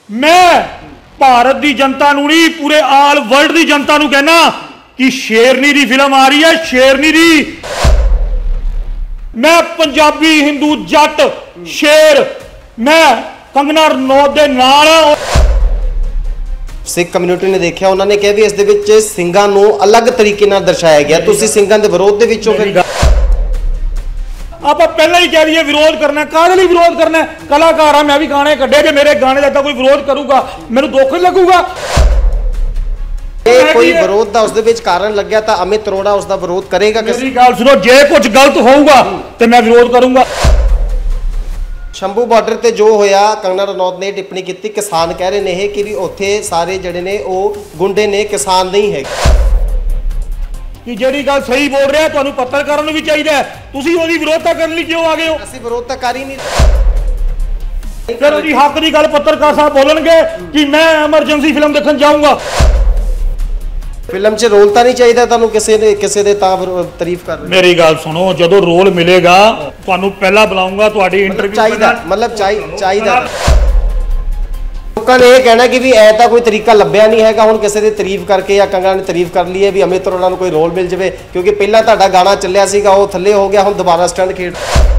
मैं भारत की जनता नूं नहीं पूरे आल वर्ल्ड की जनता नूं कहना कि शेरनी की फिल्म आ रही है। शेरनी की मैं पंजाबी हिंदू जट शेर मैं कंगना रनौत दे नाल सिख कम्यूनिटी ने देखा उन्होंने कहा भी इस दे विच ਸਿੰਘਾਂ ਨੂੰ अलग तरीके नाल दर्शाया गया। तुसीं ਸਿੰਘਾਂ दे विरोध दे विचों फिर आप पहले ही कह दिए विरोध करना काहदे लई विरोध करना। कलाकार आ मैं भी गाने कड्डे जे मेरे गाने दा कोई विरोध करूगा मैनूं दुख ही लगूगा। कोई विरोध दा उस दे विच कारण लग्या तां अमित अरोड़ा उसका विरोध करेगा। मेरी गल सुनो जे कुछ गलत होऊगा ते मैं विरोध करूंगा। शंभू बॉर्डर ते जो होया कंगना रनौत ने टिप्पणी की किसान कह रहे हैं कि भी उत्थे सारे जड़े ने वो गुंडे ने किसान नहीं है कि ਜਿਹੜੀ ਗੱਲ ਸਹੀ ਬੋਲ ਰਿਹਾ ਤੁਹਾਨੂੰ ਪੱਤਰਕਾਰਾਂ ਨੂੰ ਵੀ ਚਾਹੀਦਾ ਹੈ ਤੁਸੀਂ ਉਹਦੀ ਵਿਰੋਧਤਾ ਕਰਨ ਲਈ ਕਿਉਂ ਆ ਗਏ ਹੋ। ਅਸੀਂ ਵਿਰੋਧਤਾ ਕਰ ਹੀ ਨਹੀਂ ਫਿਰ ਉਹਦੀ ਹੱਕ ਦੀ ਗੱਲ ਪੱਤਰਕਾਰ ਸਾਹਿਬ ਬੋਲਣਗੇ ਕਿ ਮੈਂ ਐਮਰਜੈਂਸੀ ਫਿਲਮ ਦੇਖਣ ਜਾਊਂਗਾ। ਫਿਲਮ 'ਚ ਰੋਲ ਤਾਂ ਨਹੀਂ ਚਾਹੀਦਾ ਤੁਹਾਨੂੰ ਕਿਸੇ ਦੇ ਤਾਂ ਤਾਰੀਫ ਕਰ ਰਹੇ। ਮੇਰੀ ਗੱਲ ਸੁਣੋ ਜਦੋਂ ਰੋਲ ਮਿਲੇਗਾ ਤੁਹਾਨੂੰ ਪਹਿਲਾਂ ਬੁਲਾਉਂਗਾ ਤੁਹਾਡੀ ਇੰਟਰਵਿਊ ਚਾਹੀਦਾ ਮਤਲਬ ਚਾਹੀਦਾ लोगों ने यह कहना कि भी ऐ कोई तरीका लभ्या नहीं है हुण किसी की तारीफ करके या कंगना ने तारीफ कर ली है भी अमित अरोड़ा कोई रोल मिल जाए क्योंकि पहला तुहाडा गाना चलिया सीगा वो थल्ले हो गया हुण दोबारा स्टंट खेड।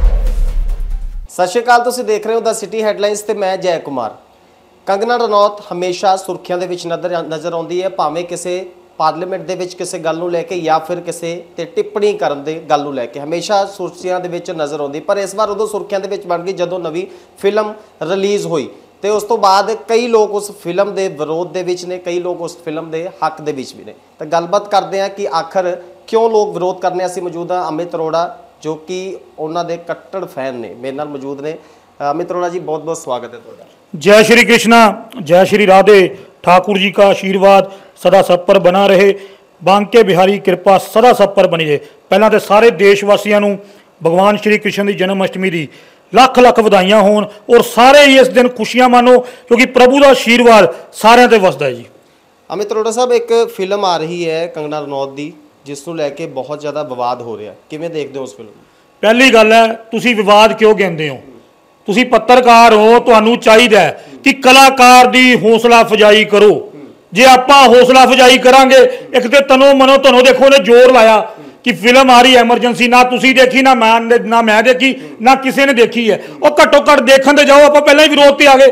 सत श्री अकाल तुसीं देख रहे हो द सिटी हैडलाइनस ते मैं जय कुमार। कंगना रनौत हमेशा सुर्खियां दे विच नज़र आउंदी है भावें किसी पार्लीमेंट दे विच किसी गल नूं लैके या फिर किसी ते टिप्पणी करन दे गल नूं लैके हमेशा सुर्खियां दे विच नज़र आउंदी पर इस बार उदों सुर्खियां दे विच बन गई जदों नवीं फिल्म रिलीज़ हुई तो उस तो बाद कई लोग उस फिल्म के विरोध दे विच ने कई लोग उस फिल्म के हक दे विच भी ने। तो गलबात करते हैं कि आखिर क्यों लोग विरोध करने। असीं मौजूद हाँ अमित अरोड़ा जो कि उन्होंने कट्टर फैन ने मेरे नाल मौजूद ने। अमित अरोड़ा जी बहुत बहुत स्वागत है तुहाडा। जय श्री कृष्णा जय श्री राधे ठाकुर जी का आशीर्वाद सदा सब पर बना रहे बांके बिहारी कृपा सदा सब पर बनी रहे। पहला तो सारे देशवासियों नूं भगवान श्री कृष्ण की जन्माष्टमी की लख लख वधाइयां होण और सारे ही इस दिन खुशियां मानो क्योंकि प्रभु का आशीर्वाद सारे ते वसदा है जी। अमित अरोड़ा साहब एक फिल्म आ रही है कंगना रनौत की जिसनूं लैके बहुत ज़्यादा विवाद हो रहा किवें देखदे हो उस फिल्म? पहली गल है तुसीं विवाद क्यों कहंदे हो। तुसीं पत्रकार हो तुहानूं चाहीदा है कि कलाकार की हौसला अफजाई करो। जे आपां हौसला अफजाई करांगे एक तो तनो मनो तनो देखो ने जोर लाया कि फिल्म आ रही है एमरजेंसी ना तुसी देखी ना मैं देखी ना किसी ने देखी है और घट्टो घट देखने दे जाओ। आप पहले ही विरोध ते आ गए।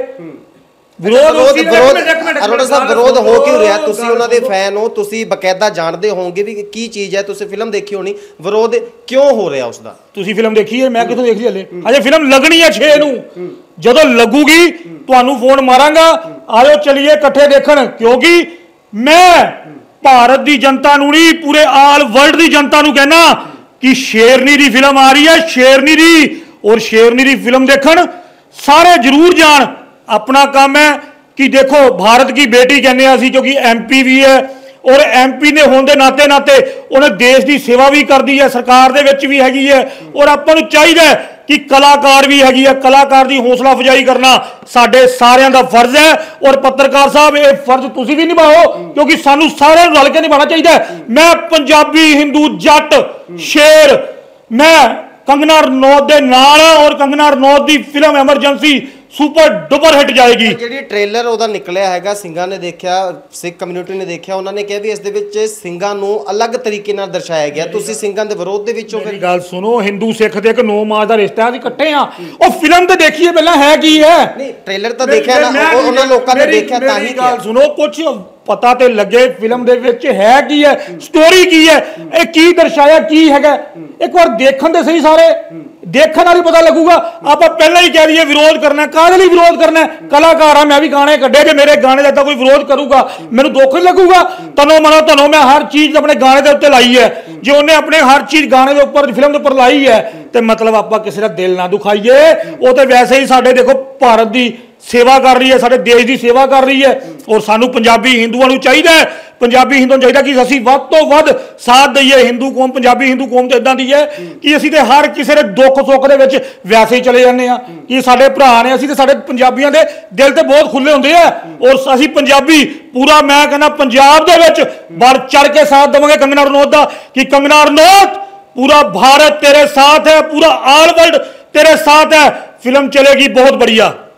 अरोड़ा साहब विरोध हो क्यों रहा? तुसी उन्हां दे फैन हो तुसी बकायदा जानते होंगे भी की चीज़ है तुसी फिल्म देखी होनी विरोध क्यों हो रहा उसका? तुसी फिल्म देखी है मैं कितों देख ली हले अजे फिल्म लगनी है 6 नूं जदों लगूगी तुहानूं फोन मारांगा आओ चलिए इकट्ठे देखण क्योंकि मैं भारत की जनता नूं नहीं पूरे आल वर्ल्ड की जनता नूं कहना कि शेरनी की फिल्म आ रही है। शेरनी की और शेरनी की फिल्म देखण सारे जरूर जान। अपना काम है कि देखो भारत की बेटी कहने असीं क्योंकि MP भी है और MP ने होने नाते नाते उन्हें देश की सेवा भी कर दी है सरकार दे विच भी हैगी है और आपां नूं चाहीदा है कि कलाकार भी हैगी है। कलाकार की हौसला अफजाई करना साडे सारियां दा फर्ज है और पत्रकार साहब ये फर्ज तुसी भी निभाओ क्योंकि सानू सारियां नूं रल के निभाना चाहिए। मैं पंजाबी हिंदू जट शेर मैं कंगना रनौत दे नाल और कंगना रनौत की film Emergency super duper hit जाएगी। जी ट्रेलर ਉਹਦਾ ਨਿਕਲਿਆ ਹੈਗਾ ਸਿੰਘਾਂ ਨੇ ਦੇਖਿਆ ਸਿੱਖ ਕਮਿਊਨਿਟੀ ਨੇ ਦੇਖਿਆ ਉਹਨਾਂ ਨੇ ਕਿਹਾ ਵੀ ਇਸ ਦੇ ਵਿੱਚ ਸਿੰਘਾਂ ਨੂੰ ਅਲੱਗ ਤਰੀਕੇ ਨਾਲ ਦਰਸਾਇਆ ਗਿਆ। ਤੁਸੀਂ ਸਿੰਘਾਂ ਦੇ ਵਿਰੋਧ ਦੇ ਵਿੱਚੋਂ ਮੇਰੀ ਗੱਲ ਸੁਣੋ ਹਿੰਦੂ ਸਿੱਖ ਦੇ ਇੱਕ 9 ਮਾਰਚ ਦਾ ਰਿਸ਼ਤਾ ਅਸੀਂ ਇਕੱਠੇ ਆ ਉਹ ਫਿਲਮ ਤੇ ਦੇਖੀਏ ਪਹਿਲਾਂ ਹੈ ਕੀ ਹੈ। ਨਹੀਂ ਟ੍ਰੇਲਰ ਤਾਂ ਦੇਖਿਆ ਨਾ ਉਹਨਾਂ ਲੋਕਾਂ ਨੇ ਦੇਖਿਆ ਤਾਂ ਹੀ ਗੱਲ ਸੁਣੋ ਕੁਝ पता तो लगे फिल्म दे विच है की है स्टोरी की है ये की दर्शाया की है एक बार देखने दे सही सारे देखने वाली पता लगूगा। आप पहले ही कह दिए विरोध करना काहदे लई विरोध करना। कलाकार मैं भी गाने कड्डे जे मेरे गाने दा कोई विरोध करूगा मैनूं दुख ही लगूगा। तनो मनो तनो मैं हर चीज़ अपने गाने के उत्ते लाई है जो उन्हें अपने हर चीज़ गाने के उपर फिल्म के उपर लाई है तो मतलब आप किसी का दिल ना दुखाइए। वो तो वैसे ही साडे देखो भारत की सेवा कर रही है साडे देश की सेवा कर रही है और सानू पंजाबी हिंदुओं नूं चाहिए पंजाबी हिंदुओं चाहिए कि असीं वध तो वध साथ दईए। हिंदू कौम पंजाबी हिंदू कौम तो इदां दी है कि असीं ते हर किसी दे दुख सुख दे विच वैसे ही चले जाने आ कि साडे भरा ने असीं ते साडे पंजाबियां दे दिल ते बहुत खुले हुंदे आ और असीं पंजाबी पूरा मैं कहना पंजाब दे विच बढ़ चढ़ के साथ देवांगे कंगना रनौत दा कि कंगना रनौत पूरा भारत तेरे साथ है पूरा आल वर्ल्ड तेरे साथ है फिल्म चलेगी बहुत बढ़िया।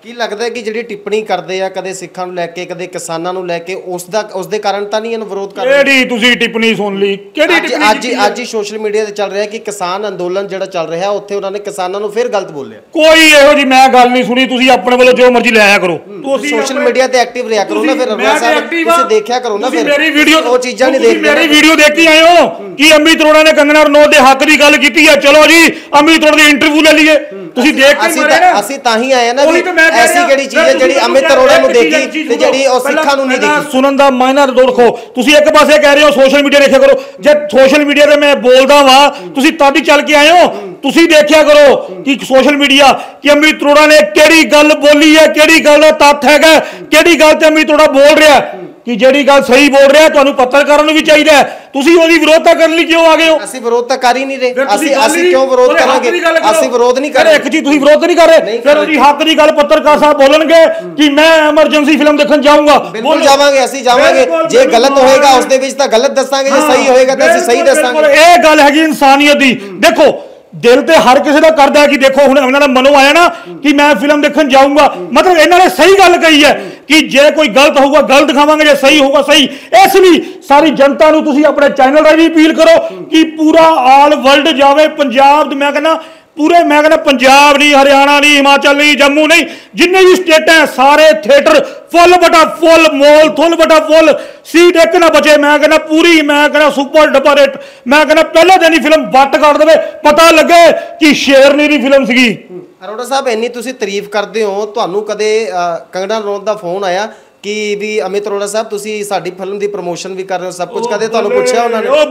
ਕੀ ਲੱਗਦਾ ਹੈ ਕਿ ਜਿਹੜੀ ਟਿੱਪਣੀ ਕਰਦੇ ਆ ਕਦੇ ਸਿੱਖਾਂ ਨੂੰ ਲੈ ਕੇ ਕਦੇ ਕਿਸਾਨਾਂ ਨੂੰ ਲੈ ਕੇ ਉਸ ਦੇ ਕਾਰਨ ਤਾਂ ਨਹੀਂ ਇਹਨੂੰ ਵਿਰੋਧ ਕਰ ਰਹੇ? ਕਿਹੜੀ ਤੁਸੀਂ ਟਿੱਪਣੀ ਸੁਣ ਲਈ? ਕਿਹੜੀ ਟਿੱਪਣੀ? ਅੱਜ ਹੀ ਸੋਸ਼ਲ ਮੀਡੀਆ ਤੇ ਚੱਲ ਰਿਹਾ ਕਿ ਕਿਸਾਨ ਅੰਦੋਲਨ ਜਿਹੜਾ ਚੱਲ ਰਿਹਾ ਉੱਥੇ ਉਹਨਾਂ ਨੇ ਕਿਸਾਨਾਂ ਨੂੰ ਫਿਰ ਗਲਤ ਬੋਲਿਆ। ਕੋਈ ਇਹੋ ਜੀ ਮੈਂ ਗੱਲ ਨਹੀਂ ਸੁਣੀ। ਤੁਸੀਂ ਆਪਣੇ ਵੱਲੋਂ ਜੋ ਮਰਜ਼ੀ ਲੈ ਆਇਆ ਕਰੋ। ਤੁਸੀਂ ਸੋਸ਼ਲ ਮੀਡੀਆ ਤੇ ਐਕਟਿਵ ਰਿਹਾ ਕਰੋ ਨਾ ਫਿਰ ਅਰੋੜਾ ਸਾਹਿਬ, ਤੁਸੀਂ ਦੇਖਿਆ ਕਰੋ ਨਾ ਫਿਰ ਮੇਰੀ ਵੀਡੀਓ ਉਹ ਚੀਜ਼ਾਂ ਨਹੀਂ ਦੇਖਦੇ। ਮੇਰੀ ਵੀਡੀਓ ਦੇਖ ਕੇ ਆਏ ਹੋ ਕਿ ਅਮਿਤ ਅਰੋੜਾ ਨੇ ਕੰਗਨਾ ਰਣੌਤ ਦੇ ਹੱਕ ਦੀ ਗੱਲ ਕੀਤੀ ਹੈ। ਚਲੋ ਜੀ ਅਮਿਤ ਅਰੋੜਾ ਦੀ ਇੰਟਰਵਿਊ ਲੈ ਲਈਏ। ਤੁਸੀਂ ਦੇਖ ਕੇ ਅਸੀਂ ਤਾਂ ਹੀ ਆਏ ਨਾ ਵੀ ਐਸੀ ਕਿਹੜੀ ਚੀਜ਼ ਹੈ ਜਿਹੜੀ ਅਮਿਤ ਅਰੋੜਾ ਨੂੰ ਦੇਖੀ ਤੇ ਜਿਹੜੀ ਉਹ ਸਿੱਖਾਂ ਨੂੰ ਨਹੀਂ ਦੇਖੀ। ਸੁਣਨ ਦਾ ਮਾਇਨਾ ਦੇਖੋ। ਤੁਸੀਂ ਇੱਕ ਪਾਸੇ ਕਹਿ ਰਹੇ ਹੋ ਸੋਸ਼ਲ ਮੀਡੀਆ ਦੇਖਿਆ ਕਰੋ। ਜੇ ਸੋਸ਼ਲ ਮੀਡੀਆ ਤੇ ਮੈਂ ਬੋਲਦਾ ਵਾਂ ਤੁਸੀਂ ਤਦ ਹੀ ਚੱਲ ਕੇ ਆਏ ਹੋ। ਤੁਸੀਂ ਦੇਖਿਆ ਕਰੋ ਕਿ ਸੋਸ਼ਲ ਮੀਡੀਆ ਕਿ ਅਮਿਤ ਅਰੋੜਾ ਨੇ ਕਿਹੜੀ ਗੱਲ ਬੋਲੀ ਹੈ, ਕਿਹੜੀ ਗੱਲ ਦਾ ਤੱਥ ਹੈਗਾ, ਕਿਹੜੀ ਗੱਲ ਤੇ ਅਮਿਤ ਅਰੋੜਾ ਬੋਲ ਰਿਹਾ ਕਿ ਜਿਹੜੀ ਗੱਲ ਸਹੀ ਬੋਲ ਰਿਹਾ। ਤੁਹਾਨੂੰ ਪੱਤਰਕਾਰਾਂ ਨੂੰ ਵੀ ਚਾਹੀਦਾ ਹੈ। ਤੁਸੀਂ ਉਹਦੀ ਵਿਰੋਧਤਾ ਕਰਨ ਲਈ ਕਿਉਂ ਆ ਗਏ ਹੋ? ਅਸੀਂ ਵਿਰੋਧ ਤਾਂ ਕਰ ਹੀ ਨਹੀਂ ਰਹੇ। ਅਸੀਂ ਕਿਉਂ ਵਿਰੋਧ ਕਰਾਂਗੇ? ਅਸੀਂ ਵਿਰੋਧ ਨਹੀਂ ਕਰ ਰਹੇ। ਇੱਕ ਚੀਜ਼ ਤੁਸੀਂ ਵਿਰੋਧ ਨਹੀਂ ਕਰ ਰਹੇ, ਫਿਰ ਉਹਦੀ ਹੱਕ ਦੀ ਗੱਲ ਪੱਤਰਕਾਰ ਸਾਹਿਬ ਬੋਲਣਗੇ ਕਿ ਮੈਂ ਐਮਰਜੈਂਸੀ ਫਿਲਮ ਦੇਖਣ ਜਾਊਂਗਾ। ਬਿਲਕੁਲ ਜਾਵਾਂਗੇ, ਅਸੀਂ ਜਾਵਾਂਗੇ। ਜੇ ਗਲਤ ਹੋਏਗਾ ਉਸ ਦੇ ਵਿੱਚ ਤਾਂ ਗਲਤ ਦੱਸਾਂਗੇ, ਜੇ ਸਹੀ ਹੋਏਗਾ ਤਾਂ ਅਸੀਂ ਸਹੀ ਦੱਸਾਂਗੇ। ਇਹ ਗੱਲ ਹੈਗੀ ਇਨਸਾਨੀਅਤ ਦੀ। ਦੇਖੋ ਦਿਲ ਤੇ ਹਰ ਕਿਸੇ ਦਾ ਕਰਦਾ ਹੈ ਕਿ ਦੇਖੋ ਹੁਣ ਇਹਨਾਂ ਦਾ ਮਨੋਂ ਆਇਆ ਨਾ ਕਿ ਮੈਂ ਫਿਲਮ ਦੇਖਣ ਜਾਊਂਗਾ, ਮਤਲਬ ਇਹਨਾਂ ਨੇ ਸਹੀ ਗੱਲ ਕਹੀ ਹੈ ਕਿ ਜੇ ਕੋਈ ਗਲਤ ਹੋਊਗਾ ਗਲਤ ਦਿਖਾਵਾਂਗੇ, ਜੇ ਸਹੀ ਹੋਊਗਾ ਸਹੀ। ਇਸ ਲਈ ਸਾਰੀ ਜਨਤਾ ਨੂੰ ਤੁਸੀਂ ਆਪਣੇ ਚੈਨਲ ਰਾਹੀਂ ਵੀ ਅਪੀਲ ਕਰੋ ਕਿ ਪੂਰਾ ਆਲ ਵਰਲਡ ਜਾਵੇ। ਪੰਜਾਬ ਮੈਂ ਕਹਿੰਦਾ ਪੂਰੇ, ਮੈਂ ਕਹਿੰਦਾ ਪੰਜਾਬ ਨਹੀਂ, ਹਰਿਆਣਾ ਨਹੀਂ, ਹਿਮਾਚਲ ਨਹੀਂ, ਜੰਮੂ ਨਹੀਂ, ਜਿੰਨੇ ਵੀ ਸਟੇਟਾਂ ਸਾਰੇ ਥੀਏਟਰ ਫੁੱਲ ਬਟਾ ਫੁੱਲ, ਮੋਲ ਫੁੱਲ ਬਟਾ ਫੁੱਲ, ਸੀਟ ਇੱਕ ਨਾ ਬਚੇ। ਮੈਂ ਕਹਿੰਦਾ ਪੂਰੀ, ਮੈਂ ਕਹਿੰਦਾ ਸੁਪਰ ਡੁਪਰ ਹਿੱਟ। ਮੈਂ ਕਹਿੰਦਾ ਪਹਿਲੇ ਦਿਨ ਹੀ ਫਿਲਮ ਵੱਟ ਕਰ ਦੇਵੇ, ਪਤਾ ਲੱਗੇ ਕਿ ਸ਼ੇਰਨੀ ਦੀ ਫਿਲਮ ਸੀਗੀ। ਅਰੋੜਾ ਸਾਹਿਬ ਇੰਨੀ ਤੁਸੀਂ ਤਾਰੀਫ ਕਰਦੇ ਹੋ, ਤੁਹਾਨੂੰ ਕਦੇ ਕੰਗਨਾ ਰਣੌਤ ਦਾ ਫੋਨ ਆਇਆ ਕਿ ਵੀ ਅਮਿਤ ਅਰੋੜਾ ਸਾਹਿਬ ਤੁਸੀਂ ਸਾਡੀ ਫਿਲਮ ਦੀ ਪ੍ਰਮੋਸ਼ਨ ਵੀ ਕਰ ਰਹੇ ਹੋ, ਸਭ ਕੁਝ ਕਦੇ ਤੁਹਾਨੂੰ ਪੁੱਛਿਆ ਉਹਨਾਂ ਨੇ? ਉਹ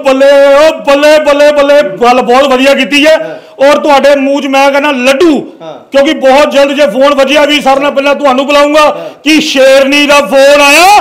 ਬੱਲੇ ਬੱਲੇ ਬੱਲੇ, ਗੱਲ ਬਹੁਤ ਵਧੀਆ ਕੀਤੀ ਹੈ। ਔਰ ਤੁਹਾਡੇ ਮੂੰਹ 'ਚ ਮੈਂ ਕਹਿੰਦਾ ਲੱਡੂ, ਕਿਉਂਕਿ ਬਹੁਤ ਜਲਦ ਜੇ ਫੋਨ ਵੱਜਿਆ ਵੀ ਸਾਰਿਆਂ ਨਾਲ ਪਹਿਲਾਂ ਤੁਹਾਨੂੰ ਬੁਲਾਉਂਗਾ ਕਿ ਸ਼ੇਰਨੀ ਦਾ ਫੋਨ ਆਇਆ,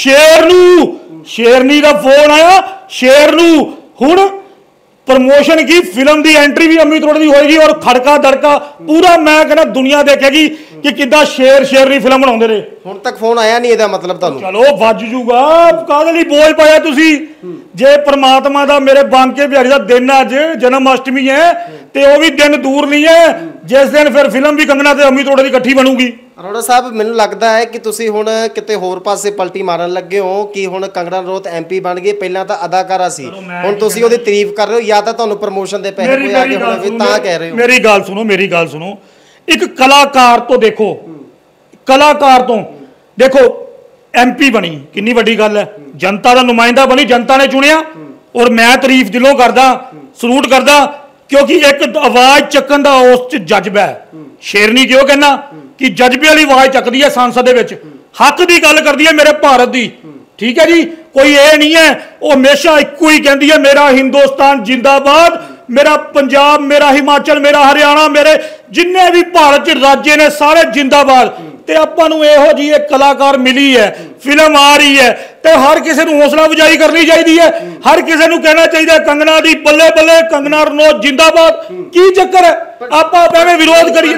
ਸ਼ੇਰਨੀ ਦਾ ਫੋਨ ਆਇਆ, ਸ਼ੇਰ ਨੂੰ। ਹੁਣ ਪ੍ਰਮੋਸ਼ਨ ਕੀ ਫਿਲਮ ਦੀ ਐਂਟਰੀ ਵੀ ਅਮਿਤ ਅਰੋੜਾ ਦੀ ਹੋਏਗੀ ਔਰ ਖੜਕਾ ਦੜਕਾ ਪੂਰਾ ਮੈਂ ਕਹਿੰਦਾ ਦੁਨੀਆ ਦੇਖੇਗੀ ਕਿ ਕਿੱਦਾਂ ਸ਼ੇਰਨੀ ਫਿਲਮ ਬਣਾਉਂਦੇ ਨੇ। ਹੁਣ ਤੱਕ ਫੋਨ ਆਇਆ ਨਹੀਂ ਇਹਦਾ ਮਤਲਬ ਤੁਹਾਨੂੰ? ਚਲੋ ਵੱਜ ਜੂਗਾ, ਕਾਹਦੇ ਲਈ ਬੋਝ ਪਾਇਆ ਤੁਸੀਂ? ਜੇ ਪ੍ਰਮਾਤਮਾ ਦਾ ਮੇਰੇ ਬਾਂਕੇ ਬਿਹਾਰੀ ਦਾ ਦਿਨ ਅੱਜ ਜਨਮ ਅਸ਼ਟਮੀ ਹੈ ਤੇ ਉਹ ਵੀ ਦਿਨ ਦੂਰ ਨਹੀਂ ਹੈ ਜਿਸ ਦਿਨ ਫਿਰ ਫਿਲਮ ਵੀ ਕੰਗਨਾ ਤੇ ਅਮਿਤ ਅਰੋੜਾ ਦੀ ਇਕੱਠੀ ਬਣੂਗੀ। ਅਰੋੜਾ ਸਾਹਿਬ ਮੈਨੂੰ ਲੱਗਦਾ ਹੈ ਕਿ ਤੁਸੀਂ ਹੁਣ ਕਿਤੇ ਹੋਰ ਪਾਸੇ ਪਲਟੀ ਮਾਰਨ ਲੱਗੇ ਹੋ ਕਿ ਹੁਣ ਕੰਗਨਾ ਰਣੌਤ MP ਬਣ ਗਈ। ਪਹਿਲਾਂ ਤਾਂ ਅਦਾਕਾਰਾ ਸੀ, ਹੁਣ ਤੁਸੀਂ ਉਹਦੀ ਤਾਰੀਫ ਕਰ ਰਹੇ ਹੋ ਜਾਂ ਤਾਂ ਤੁਹਾਨੂੰ ਪ੍ਰਮੋਸ਼ਨ ਦੇ ਪੈਸੇ ਕੋਈ ਆ ਗਏ ਹੋਣਗੇ ਤਾਂ ਕਹਿ ਰਹੇ ਹੋ? ਮੇਰੀ ਗੱਲ ਸੁਣੋ। ਇੱਕ ਕਲਾਕਾਰ ਤੋਂ ਦੇਖੋ, ਕਲਾਕਾਰ ਤੋਂ ਦੇਖੋ MP ਬਣੀ, ਕਿੰਨੀ ਵੱਡੀ ਗੱਲ ਹੈ। ਜਨਤਾ ਦਾ ਨੁਮਾਇੰਦਾ ਬਣੀ, ਜਨਤਾ ਨੇ ਚੁਣਿਆ। ਔਰ ਮੈਂ ਤਾਰੀਫ ਦਿਲੋਂ ਕਰਦਾ, ਸਲੂਟ ਕਰਦਾ, ਕਿਉਂਕਿ ਇੱਕ ਆਵਾਜ਼ ਚੱਕਣ ਦਾ ਉਸ 'ਚ ਜਜ਼ਬਾ ਹੈ। ਸ਼ੇਰਨੀ ਕਿਉਂ ਕਹਿੰਦਾ ਕਿ ਜਜ਼ਬੇ ਵਾਲੀ ਆਵਾਜ਼ ਚੱਕਦੀ ਹੈ ਸੰਸਦ ਦੇ ਵਿੱਚ, ਹੱਕ ਦੀ ਗੱਲ ਕਰਦੀ ਹੈ ਮੇਰੇ ਭਾਰਤ ਦੀ। ਠੀਕ ਹੈ ਜੀ, ਕੋਈ ਇਹ ਨਹੀਂ ਹੈ, ਉਹ ਹਮੇਸ਼ਾ ਇੱਕੋ ਹੀ ਕਹਿੰਦੀ ਹੈ ਮੇਰਾ ਹਿੰਦੁਸਤਾਨ ਜਿੰਦਾਬਾਦ, ਮੇਰਾ ਪੰਜਾਬ, ਮੇਰਾ ਹਿਮਾਚਲ, ਮੇਰਾ ਹਰਿਆਣਾ, ਮੇਰੇ ਜਿੰਨੇ ਵੀ ਭਾਰਤ 'ਚ ਰਾਜੇ ਨੇ ਸਾਰੇ ਜਿੰਦਾਬਾਦ। ਤੇ ਆਪਾਂ ਨੂੰ ਇਹੋ ਜਿਹੀ ਇੱਕ ਕਲਾਕਾਰ ਮਿਲੀ ਹੈ, ਫਿਲਮ ਆ ਰਹੀ ਹੈ ਤੇ ਹਰ ਕਿਸੇ ਨੂੰ ਹੌਸਲਾ ਅਫਜ਼ਾਈ ਕਰਨੀ ਚਾਹੀਦੀ ਹੈ। ਹਰ ਕਿਸੇ ਨੂੰ ਕਹਿਣਾ ਚਾਹੀਦਾ ਕੰਗਨਾ ਦੀ ਬੱਲੇ ਬੱਲੇ, ਕੰਗਨਾ ਰਣੌਤ ਜਿੰਦਾਬਾਦ। ਕੀ ਚੱਕਰ ਹੈ ਆਪਾਂ ਐਵੇਂ ਵਿਰੋਧ ਕਰੀ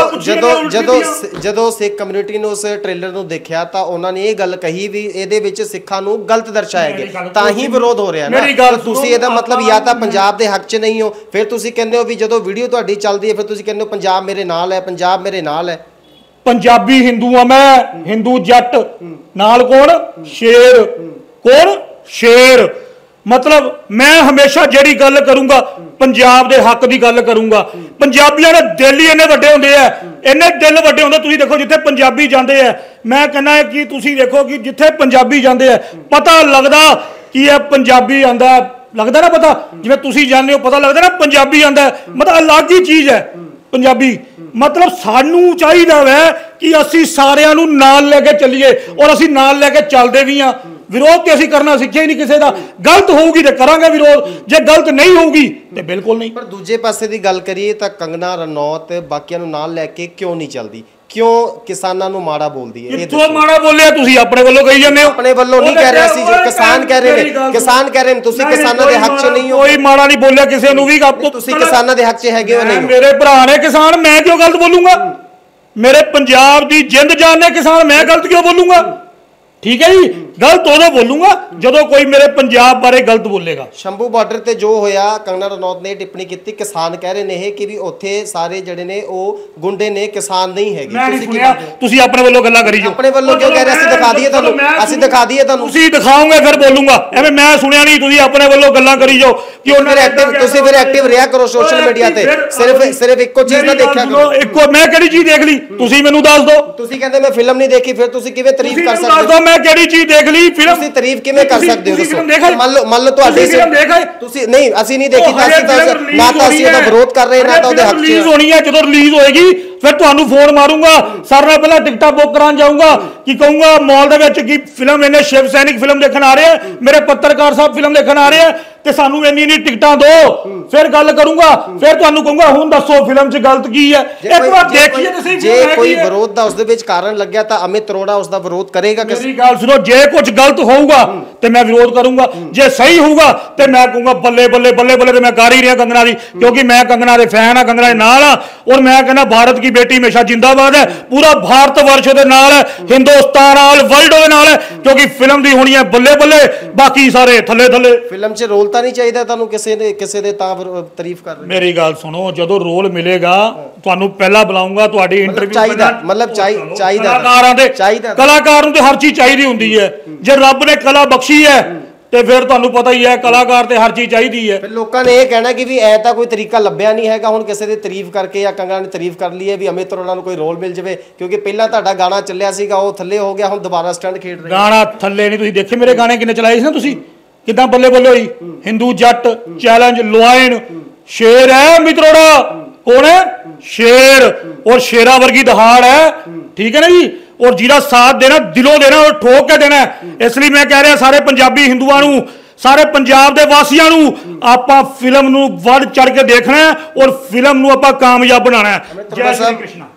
ਜਾਂਦੇ? ਜਦੋਂ ਸਿੱਖ ਕਮਿਊਨਿਟੀ ਨੇ ਉਸ ਟ੍ਰੇਲਰ ਨੂੰ ਦੇਖਿਆ ਤਾਂ ਉਹਨਾਂ ਨੇ ਇਹ ਗੱਲ ਕਹੀ ਵੀ ਇਹਦੇ ਵਿੱਚ ਸਿੱਖਾਂ ਨੂੰ ਗਲਤ ਦਰਸਾਇਆ ਗਿਆ, ਤਾਂ ਹੀ ਵਿਰੋਧ ਹੋ ਰਿਹਾ ਨਾ। ਤੁਸੀਂ ਇਹਦਾ ਮਤਲਬ ਜਾਂ ਤਾਂ ਪੰਜਾਬ ਦੇ ਹੱਕ 'ਚ ਨਹੀਂ ਹੋ, ਫਿਰ ਤੁਸੀਂ ਕਹਿੰਦੇ ਹੋ ਵੀ ਜਦੋਂ ਵੀਡੀਓ ਤੁਹਾਡੀ ਚੱਲਦੀ ਹੈ ਫਿਰ ਤੁਸੀਂ ਕਹਿੰਦੇ ਹੋ ਪੰਜਾਬ ਮੇਰੇ ਨਾਲ ਹੈ, ਪੰਜਾਬ ਮੇਰੇ ਨਾਲ ਹੈ। ਪੰਜਾਬੀ ਹਿੰਦੂ ਆ ਮੈਂ, ਹਿੰਦੂ ਜੱਟ, ਨਾਲ ਕੌਣ? ਸ਼ੇਰ। ਕੌਣ? ਸ਼ੇਰ। ਮਤਲਬ ਮੈਂ ਹਮੇਸ਼ਾ ਜਿਹੜੀ ਗੱਲ ਕਰੂੰਗਾ ਪੰਜਾਬ ਦੇ ਹੱਕ ਦੀ ਗੱਲ ਕਰੂੰਗਾ। ਪੰਜਾਬੀਆਂ ਦੇ ਦਿਲ ਹੀ ਇੰਨੇ ਵੱਡੇ ਹੁੰਦੇ ਆ, ਇੰਨੇ ਦਿਲ ਵੱਡੇ ਹੁੰਦੇ। ਤੁਸੀਂ ਦੇਖੋ ਜਿੱਥੇ ਪੰਜਾਬੀ ਜਾਂਦੇ ਆ, ਮੈਂ ਕਹਿੰਦਾ ਕਿ ਤੁਸੀਂ ਦੇਖੋ ਕਿ ਜਿੱਥੇ ਪੰਜਾਬੀ ਜਾਂਦੇ ਆ ਪਤਾ ਲੱਗਦਾ ਕਿ ਇਹ ਪੰਜਾਬੀ ਆਂਦਾ, ਲੱਗਦਾ ਨਾ ਪਤਾ। ਜਿਵੇਂ ਤੁਸੀਂ ਜਾਣਦੇ ਹੋ ਪਤਾ ਲੱਗਦਾ ਨਾ ਪੰਜਾਬੀ ਆਂਦਾ, ਮਤਲਬ ਅਲੱਗ ਹੀ ਚੀਜ਼ ਹੈ ਪੰਜਾਬੀ। ਮਤਲਬ ਸਾਨੂੰ ਚਾਹੀਦਾ ਵੈ ਕਿ ਅਸੀਂ ਸਾਰਿਆਂ ਨੂੰ ਨਾਲ ਲੈ ਕੇ ਚੱਲੀਏ ਔਰ ਅਸੀਂ ਨਾਲ ਲੈ ਕੇ ਚੱਲਦੇ ਵੀ ਹਾਂ। ਵਿਰੋਧ ਤੇ ਅਸੀਂ ਕਰਨਾ ਸਿੱਖਿਆ ਹੀ ਨਹੀਂ ਕਿਸੇ ਦਾ। ਗਲਤ ਹੋਊਗੀ ਤੇ ਕਰਾਂਗੇ ਵਿਰੋਧ, ਜੇ ਗਲਤ ਨਹੀਂ ਹੋਊਗੀ ਤੇ ਬਿਲਕੁਲ ਨਹੀਂ। ਪਰ ਦੂਜੇ ਪਾਸੇ ਦੀ ਗੱਲ ਕਰੀਏ ਤਾਂ ਕੰਗਨਾ ਰਣੌਤ ਬਾਕੀਆਂ ਨੂੰ ਨਾਲ ਲੈ ਕੇ ਕਿਉਂ ਨਹੀਂ ਚੱਲਦੀ? ਕਿਉਂ ਕਿਸਾਨਾਂ ਨੂੰ ਮਾੜਾ ਬੋਲਦੀ ਹੈ? ਕਿਉਂ ਮਾੜਾ ਬੋਲਿਆ? ਤੁਸੀਂ ਆਪਣੇ ਵੱਲੋਂ ਕਹੀ ਜਾਂਦੇ ਹੋ। ਆਪਣੇ ਵੱਲੋਂ ਨਹੀਂ ਕਹਿ ਰਹੇ ਸੀ, ਜੋ ਕਿਸਾਨ ਕਹਿ ਰਹੇ ਨੇ, ਕਿਸਾਨ ਕਹਿ ਰਹੇ ਨੇ ਤੁਸੀਂ ਕਿਸਾਨਾਂ ਦੇ ਹੱਕ 'ਚ ਨਹੀਂ ਹੋ। ਕੋਈ ਮਾੜਾ ਨਹੀਂ ਬੋਲਿਆ ਕਿਸੇ ਨੂੰ ਵੀ। ਤੁਸੀਂ ਕਿਸਾਨਾਂ ਦੇ ਹੱਕ 'ਚ ਹੈਗੇ ਹੋ ਨਹੀਂ? ਮੇਰੇ ਭਰਾ ਨੇ ਕਿਸਾਨ, ਮੈਂ ਕਿਉਂ ਗਲਤ ਬੋਲੂੰਗਾ? ਮੇਰੇ ਪੰਜਾਬ ਦੀ ਜਿੰਦ ਜਾਨ ਨੇ ਕਿਸਾਨ, ਮੈਂ ਗਲਤ ਕਿਉਂ ਬੋਲੂੰਗਾ? ਠੀਕ ਹੈ ਜੀ, ਗਲਤ ਉਦੋਂ ਬੋਲੂੰਗਾ ਜਦੋਂ ਕੋਈ ਮੇਰੇ ਪੰਜਾਬ ਬਾਰੇ ਗਲਤ ਬੋਲੇਗਾ। ਸ਼ੰਭੂ ਬਾਰਡਰ ਤੇ ਜੋ ਹੋਇਆ, ਕੰਗਨਾ ਰਣੌਤ ਨੇ ਟਿੱਪਣੀ ਕੀਤੀ, ਕਿਸਾਨ ਕਹਿ ਰਹੇ ਨੇ ਇਹ ਕਿ ਵੀ ਉੱਥੇ ਸਾਰੇ ਜਿਹੜੇ ਨੇ ਉਹ ਗੁੰਡੇ ਨੇ, ਕਿਸਾਨ ਨਹੀਂ ਹੈਗੇ। ਤੁਸੀਂ ਕੀ ਕਰਦੇ ਹੋ? ਤੁਸੀਂ ਆਪਣੇ ਵੱਲੋਂ ਗੱਲਾਂ ਕਰੀ ਜਾਓ। ਆਪਣੇ ਵੱਲੋਂ ਕਿਉਂ ਕਹਿ ਰਹੇ? ਅਸੀਂ ਦਿਖਾ ਦਈਏ ਤੁਹਾਨੂੰ, ਅਸੀਂ ਦਿਖਾ ਦਈਏ ਤੁਹਾਨੂੰ। ਤੁਸੀਂ ਦਿਖਾਓਗੇ ਫਿਰ ਬੋਲੂੰਗਾ, ਐਵੇਂ ਮੈਂ ਸੁਣਿਆ ਨਹੀਂ। ਤੁਸੀਂ ਆਪਣੇ ਵੱਲੋਂ ਗੱਲਾਂ ਕਰੀ ਜਾਓ ਕਿ ਉਹਨਾਂ ਤੁਸੀਂ ਫਿਰ ਐਕਟਿਵ ਰਿਹਾ ਕਰੋ ਸੋਸ਼ਲ ਮੀਡੀਆ ਤੇ। ਸਿਰਫ ਇੱਕੋ ਚੀਜ਼ ਨਾ ਦੇਖਿਆ ਕਰੋ। ਇੱਕੋ ਮੈਂ ਕਿਹੜੀ ਚੀਜ਼ ਦੇਖ ਲਈ? ਤੁਸੀਂ ਮੈਨੂੰ ਦੱਸ ਦਿਓ। ਤੁਸੀਂ ਕਹਿੰਦੇ ਮੈਂ ਫਿਲਮ ਨਹੀਂ ਦੇਖੀ, ਫਿਰ ਤੁਸੀਂ ਕਿਵੇਂ ਤਾਰੀਫ ਕਰ ਸਕਦੇ ਹੋ? ਦੱਸ ਦਿਓ ਮੈਂ ਕਿਹੜੀ ਚੀਜ਼ ਦੇਖ ਲਈ ਫਿਲਮ। ਤੁਸੀਂ ਤਾਰੀਫ ਕਿਵੇਂ ਕਰ ਸਕਦੇ ਹੋ? ਤੁਸੀਂ ਮੰਨ ਲਓ ਤੁਹਾਡੇ ਤੁਸੀਂ ਨਹੀਂ, ਅਸੀਂ ਨਹੀਂ ਦੇਖੀ ਤਾਂ ਨਾ ਤਾਂ ਅਸੀਂ ਉਹਦਾ ਵਿਰੋਧ ਕਰ ਰਹੇ, ਨਾ ਤਾਂ ਉਹਦੇ ਹੱਕ 'ਚ। ਰਿਲੀਜ਼ ਹੋਣੀ ਹੈ, ਜਦੋਂ ਰਿਲੀਜ਼ ਹੋਏਗੀ ਫਿਰ ਤੁਹਾਨੂੰ ਫੋਨ ਮਾਰੂੰਗਾ। ਸਾਰਿਆਂ ਨਾਲ ਪਹਿਲਾਂ ਟਿਕਟਾਂ ਬੁੱਕ ਕਰਾਉਣ ਜਾਊਂਗਾ, ਕੀ ਕਹੂੰਗਾ ਮਾਲ ਦੇ ਵਿੱਚ ਕੀ ਫਿਲਮ ਇਹਨੇ ਸ਼ਿਵ ਸੈਨਿਕ ਫਿਲਮ ਦੇਖਣ ਆ ਰਹੇ ਆ, ਮੇਰੇ ਪੱਤਰਕਾਰ ਸਾਹਿਬ ਫਿਲਮ ਦੇਖਣ ਆ ਰਹੇ ਆ ਤੇ ਸਾਨੂੰ ਇੰਨੀ ਟਿਕਟਾਂ ਦਿਓ, ਫਿਰ ਗੱਲ ਕਰੂੰਗਾ। ਫਿਰ ਤੁਹਾਨੂੰ ਕਹੂੰਗਾ ਹੁਣ ਦੱਸੋ ਫਿਲਮ 'ਚ ਗਲਤ ਕੀ ਹੈ। ਇੱਕ ਵਾਰ ਦੇਖੀਏ ਤੇ ਸਹੀ। ਜੇ ਕੋਈ ਵਿਰੋਧ ਦਾ ਉਸ ਦੇ ਵਿੱਚ ਕਾਰਨ ਲੱਗਿਆ ਤਾਂ ਅਮਿਤ ਅਰੋੜਾ ਉਸ ਦਾ ਵਿਰੋਧ ਕਰੇਗਾ। ਮੇਰੀ ਗੱਲ ਸੁਣੋ, ਜੇ ਕੁਝ ਗਲਤ ਹੋਊਗਾ ਤੇ ਮੈਂ ਵਿਰੋਧ ਕਰੂੰਗਾ, ਜੇ ਸਹੀ ਹੋਊਗਾ ਤੇ ਮੈਂ ਕਹੂੰਗਾ ਬੱਲੇ ਬੱਲੇ ਬੱਲੇ ਬੱਲੇ। ਤੇ ਮੈਂ ਕਰ ਹੀ ਰਿਹਾ ਕੰਗਨਾ ਦੀ, ਕਿਉਂਕਿ ਮੈਂ ਕੰਗਨਾ ਦੇ ਫੈਨ ਆ, ਕੰਗਨਾ ਦੇ ਨਾਲ ਆ। ਔਰ ਮੈਂ ਕਹਿੰਦਾ ਭਾਰਤ ਕੀ ਬੇਟੀ ਹਮੇਸ਼ਾ ਜਿੰਦਾਬਾਦ ਹੈ। ਪੂਰਾ ਭਾਰਤ ਵਰਸ਼ ਦੇ ਨਾਲ ਹੈ, ਹਿੰਦੁਸਤਾਨ ਨਾਲ, ਵਰਲਡ ਦੇ ਨਾਲ ਹੈ, ਕਿਉਂਕਿ ਫਿਲਮ ਦੀ ਹੋਣੀ ਹੈ ਬੱਲੇ ਬੱਲੇ, ਬਾਕੀ ਸਾਰੇ ਥੱਲੇ ਥੱਲੇ। ਫਿਲਮ 'ਚ ਰੋਲ ਤਾਂ ਨਹੀਂ ਚਾਹੀਦਾ ਤੁਹਾਨੂੰ ਕਿਸੇ ਦੇ ਤਾਂ ਤਾਰੀਫ ਕਰ ਰਹੇ? ਮੇਰੀ ਗੱਲ ਸੁਣੋ, ਜਦੋਂ ਰੋਲ ਮਿਲੇਗਾ ਤੁਹਾਨੂੰ ਪਹਿਲਾਂ ਬੁਲਾਉਂਗਾ, ਤੁਹਾਡੀ ਇੰਟਰਵਿਊ ਚਾਹੀਦਾ, ਮਤਲਬ ਚਾਹੀਦਾ ਕਲਾਕਾਰ ਨੂੰ ਤੇ ਹਰ ਚੀਜ਼ ਚਾਹੀਦੀ ਹੁੰਦੀ ਹੈ। ਜੇ ਰੱਬ ਨੇ ਕਲਾ ਬਖਸ਼ੀ ਹੈ ਤੇ ਫਿਰ ਤੁਹਾਨੂੰ ਪਤਾ ਹੀ ਹੈ ਕਲਾਕਾਰ ਤੇ ਹਰ ਚੀਜ਼ ਚਾਹੀਦੀ ਹੈ। ਫਿਰ ਲੋਕਾਂ ਨੇ ਇਹ ਕਹਿਣਾ ਕਿ ਵੀ ਐ ਤਾਂ ਕੋਈ ਤਰੀਕਾ ਲੱਭਿਆ ਨਹੀਂ ਹੈਗਾ ਹੁਣ ਕਿਸੇ ਦੀ ਤਾਰੀਫ ਕਰਕੇ, ਜਾਂ ਕੰਗਨਾ ਨੇ ਤਾਰੀਫ ਕਰ ਲਈ ਹੈ ਵੀ ਅਮਿਤ ਅਰੋੜਾ ਨੂੰ ਕੋਈ ਰੋਲ ਮਿਲ ਜਾਵੇ, ਕਿਉਂਕਿ ਪਹਿਲਾਂ ਤੁਹਾਡਾ ਗਾਣਾ ਚੱਲਿਆ ਸੀਗਾ ਉਹ ਥੱਲੇ ਹੋ ਗਿਆ, ਹੁਣ ਦੁਬਾਰਾ ਸਟੰਟ ਖੇਡ ਰਹੇ। ਗਾਣਾ ਥੱਲੇ ਨਹੀਂ, ਤੁਸੀਂ ਦੇਖੇ ਮੇਰੇ ਗਾਣੇ ਕਿੰਨੇ ਚਲਾਏ ਸੀ ਨਾ ਤੁਸੀਂ, ਕਿਦਾਂ ਬੱਲੇ ਬੱਲੇ ਹੋਈ। ਹਿੰਦੂ ਜੱਟ, ਚੈਲੰਜ, ਲੋਇਨ, ਸ਼ੇਰ ਹੈ ਅਮਿਤ ਅਰੋੜਾ। ਕੌਣ ਹੈ? ਸ਼ੇਰ। ਔਰ ਸ਼ੇਰਾ ਵਰਗੀ ਦਹਾੜ ਹੈ, ਠੀਕ ਹੈ ਨਾ ਜੀ। ਔਰ ਜਿਹਦਾ ਸਾਥ ਦੇਣਾ ਦਿਲੋਂ ਦੇਣਾ, ਔਰ ਠੋਕ ਕੇ ਦੇਣਾ। ਇਸ ਲਈ ਮੈਂ ਕਹਿ ਰਿਹਾ ਸਾਰੇ ਪੰਜਾਬੀ ਹਿੰਦੂਆਂ ਨੂੰ, ਸਾਰੇ ਪੰਜਾਬ ਦੇ ਵਾਸੀਆਂ ਨੂੰ, ਆਪਾਂ ਫਿਲਮ ਨੂੰ ਵੱਧ ਚੜ ਕੇ ਦੇਖਣਾ ਔਰ ਫਿਲਮ ਨੂੰ ਆਪਾਂ ਕਾਮਯਾਬ ਬਣਾਉਣਾ ਹੈ। ਜੈ ਸ਼੍ਰੀ ਕ੍ਰਿਸ਼ਨ।